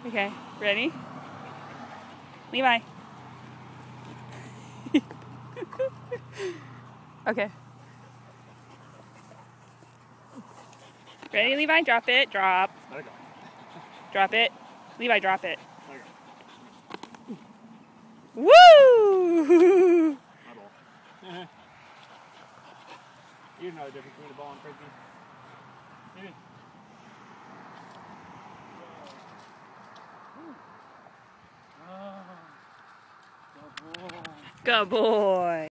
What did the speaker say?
Okay, ready? Levi. Okay. Ready, Levi? Drop it. Drop. Drop it. Levi, drop it. Woo! You know the difference between a ball and frisbee. Good boy.